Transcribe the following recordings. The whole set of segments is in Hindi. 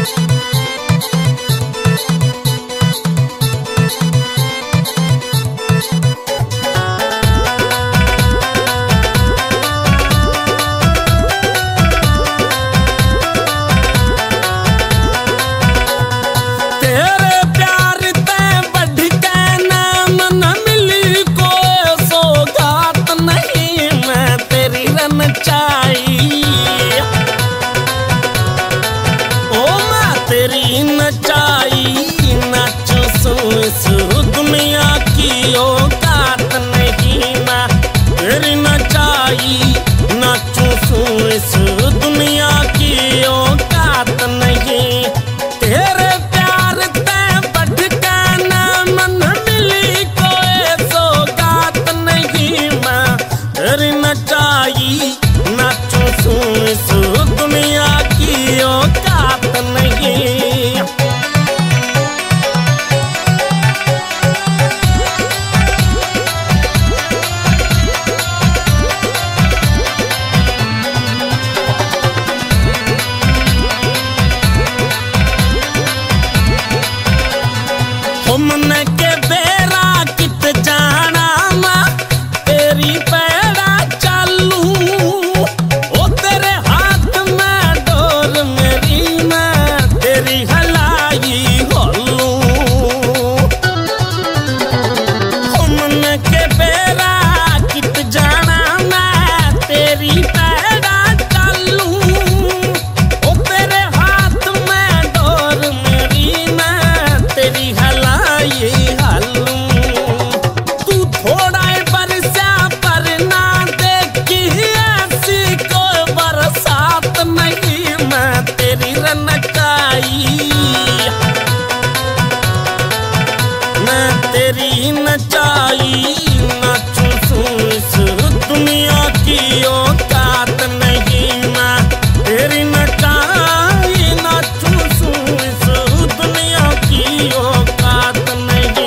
तेरी नचाई नाचो सो दुनिया की औकात नहीं ना। तेरी नचाई नाचो सो दुनिया की औकात नहीं। तेरे प्यार ते बढ़ के ना मन मिली कोई सौगात नहीं मैं। तेरी नचाई नाचो सो दुनिया की औकात नहीं। हमने के बेरा कित जाना मा तेरी पैड़ा चालू। ओ तेरे हाथ में डोर मेरी मैं तेरी हलाई होलू। हमने के बेरा कित जाना मैं तेरी पैड़ा चालू। ओ तेरे हाथ में डोर मेरी मैं तेरी हलाई हालू। तू थोड़ा बरसा पर ना देखी ऐसी कोई बरसात नहीं मैं तेरी रनचाई। मैं तेरी नचाई नाचू सो दुनिया की औकात नहीं मैं। तेरी नचाई नाचू सो दुनिया की औकात नहीं।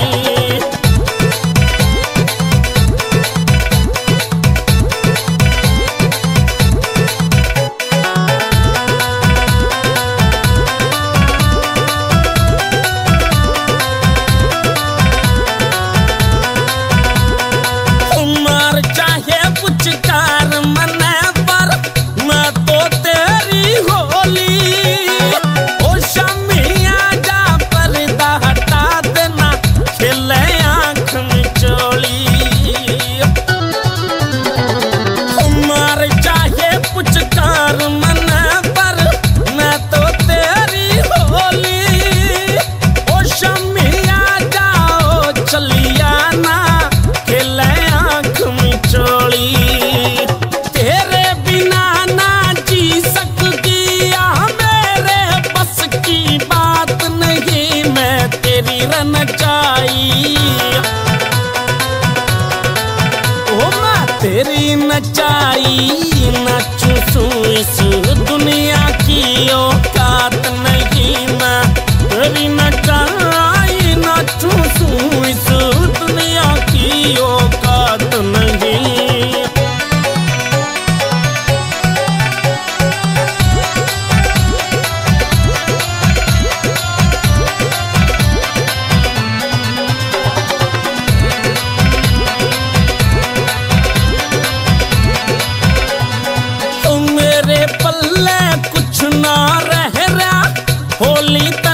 उमर चाहे पुचकार मने पर मैं तो तेरी होली। ओ शमिया जा पर्दा हटा देना खिले आँख में चोली। उमर चाहे पुचकार मने पर मैं तो तेरी होली। ओ शमिया जाओ चलिया ना खिले आँख में चोली। तेरे बिना ना जी सकती मेरे बस की बात नहीं मैं तेरी रनचाई। ओ मैं तेरी नचाई नाचू सो दुनिया की औकात नहीं मैं। तेरी नचाई नाचू सो दुनिया की औकात नहीं। मेरे पल्ले कुछ ना रह रहा होली